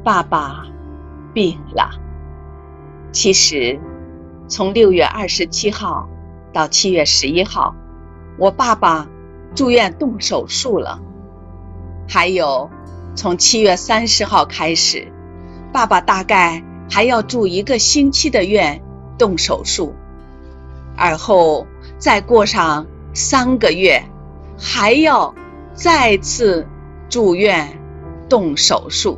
爸爸病了。其实，从6月27号到7月11号，我爸爸住院动手术了。还有，从7月30号开始，爸爸大概还要住1个星期的院动手术，而后再过上3个月，还要再次住院动手术。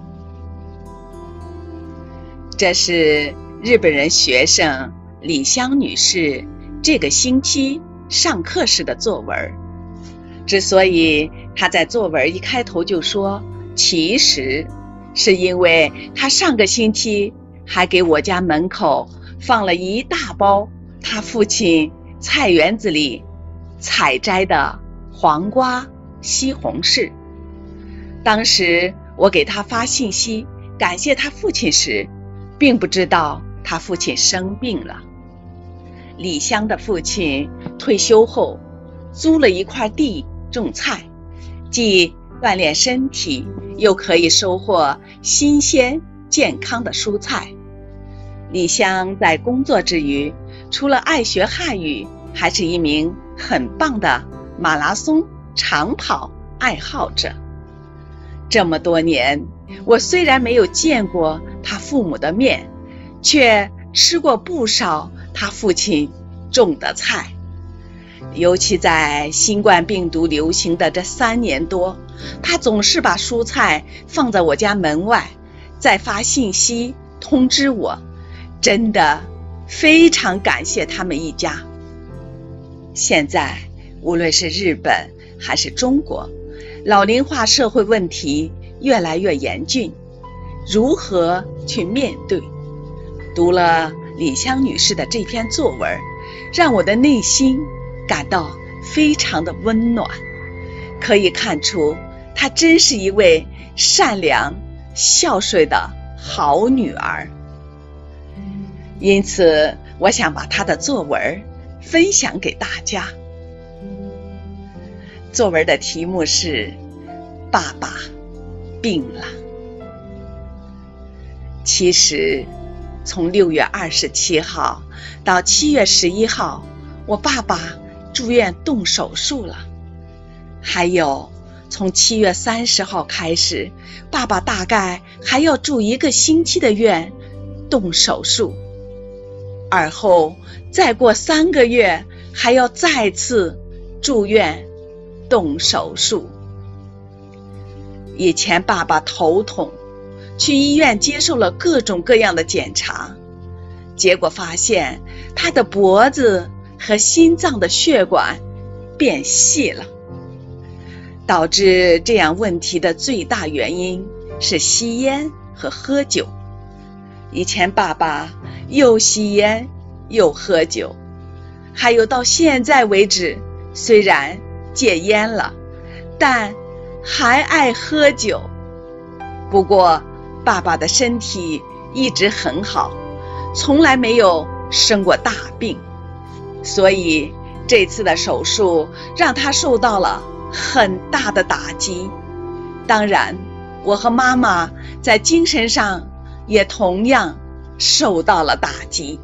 这是日本人学生李香女士这个星期上课时的作文。之所以她在作文一开头就说其实，是因为她上个星期还给我家门口放了一大包她父亲菜园子里采摘的黄瓜、西红柿。当时我给他发信息感谢他父亲时，并不知道他父亲生病了。李香的父亲退休后租了一块地种菜，既锻炼身体，又可以收获新鲜健康的蔬菜。李香在工作之余，除了爱学汉语，还是一名很棒的马拉松长跑爱好者。这么多年，我虽然没有见过他父母的面，却吃过不少他父亲种的菜。尤其在新冠病毒流行的这3年多，他总是把蔬菜放在我家门外，再发信息通知我，真的非常感谢他们一家。现在无论是日本还是中国，老龄化社会问题越来越严峻，如何去面对？读了李香女士的这篇作文，让我的内心感到非常的温暖。可以看出，她真是一位善良、孝顺的好女儿。因此，我想把她的作文分享给大家。作文的题目是《爸爸病了》。其实，从6月27号到7月11号，我爸爸住院动手术了。还有，从7月30号开始，爸爸大概还要住1个星期的院动手术，而后再过3个月，还要再次住院动手术。以前爸爸头痛，去医院接受了各种各样的检查，结果发现他的脖子和心脏的血管变细了。导致这样问题的最大原因是吸烟和喝酒。以前爸爸又吸烟又喝酒，还有到现在为止，虽然戒烟了，但还爱喝酒。不过爸爸的身体一直很好，从来没有生过大病，所以这次的手术让他受到了很大的打击。当然，我和妈妈在精神上也同样受到了打击。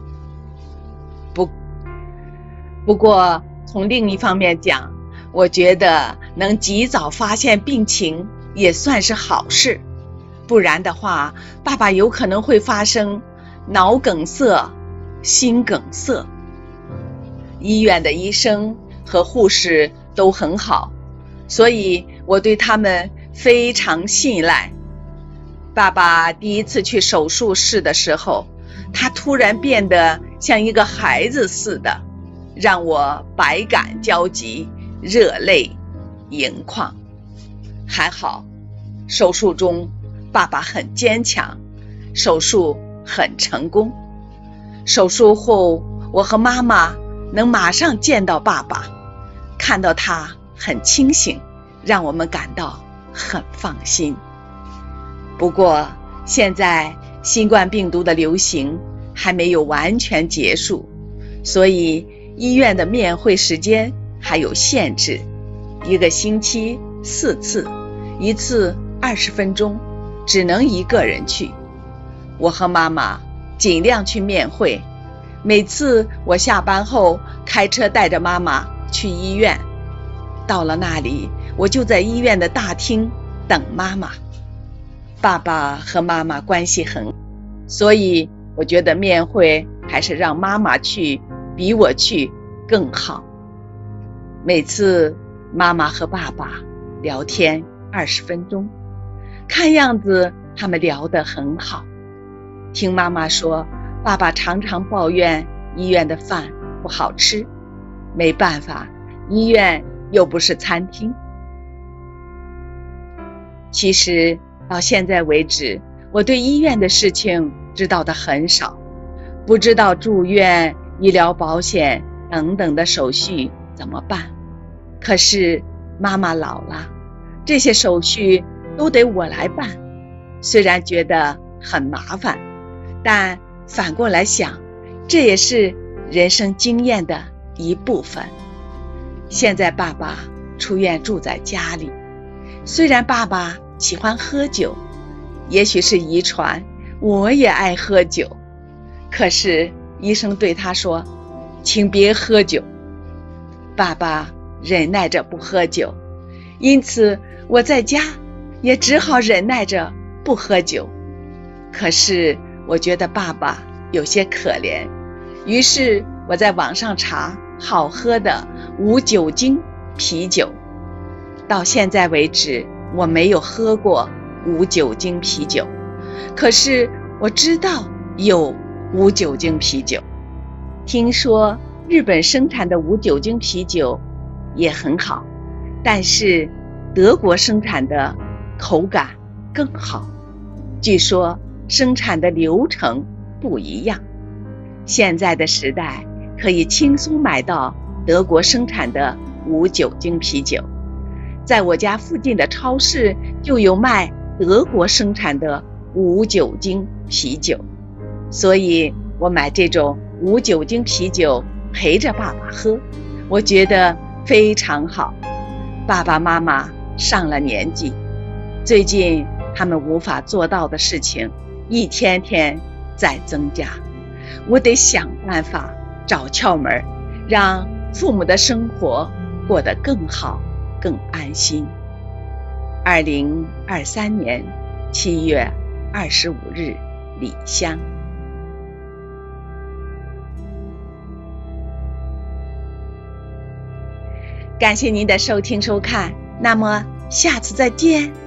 不过从另一方面讲，我觉得能及早发现病情也算是好事，不然的话，爸爸有可能会发生脑梗塞、心梗塞。医院的医生和护士都很好，所以我对他们非常信赖。爸爸第一次去手术室的时候，他突然变得像一个孩子似的，让我百感交集，热泪盈眶。还好，手术中爸爸很坚强，手术很成功。手术后，我和妈妈能马上见到爸爸，看到他很清醒，让我们感到很放心。不过，现在新冠病毒的流行还没有完全结束，所以医院的面会时间还有限制，1个星期4次，1次20分钟， 只能一个人去。我和妈妈尽量去面会，每次我下班后开车带着妈妈去医院，到了那里，我就在医院的大厅等妈妈。爸爸和妈妈关系很好，所以我觉得面会还是让妈妈去比我去更好。每次妈妈和爸爸聊天20分钟，看样子他们聊得很好。听妈妈说，爸爸常常抱怨医院的饭不好吃，没办法，医院又不是餐厅。其实到现在为止，我对医院的事情知道的很少，不知道住院、医疗保险等等的手续怎么办。可是妈妈老了，这些手续都得我来办，虽然觉得很麻烦，但反过来想，这也是人生经验的一部分。现在爸爸出院住在家里，虽然爸爸喜欢喝酒，也许是遗传，我也爱喝酒，可是医生对他说，请别喝酒。爸爸忍耐着不喝酒，因此我在家也只好忍耐着不喝酒。可是我觉得爸爸有些可怜，于是我在网上查好喝的无酒精啤酒。到现在为止，我没有喝过无酒精啤酒，可是我知道有无酒精啤酒。听说日本生产的无酒精啤酒也很好，但是德国生产的口感更好，据说生产的流程不一样。现在的时代可以轻松买到德国生产的无酒精啤酒，在我家附近的超市就有卖德国生产的无酒精啤酒，所以我买这种无酒精啤酒陪着爸爸喝，我觉得非常好。爸爸妈妈上了年纪，最近他们无法做到的事情一天天在增加，我得想办法找窍门，让父母的生活过得更好更安心。2023年7月25日，李湘。感谢您的收听收看，那么下次再见。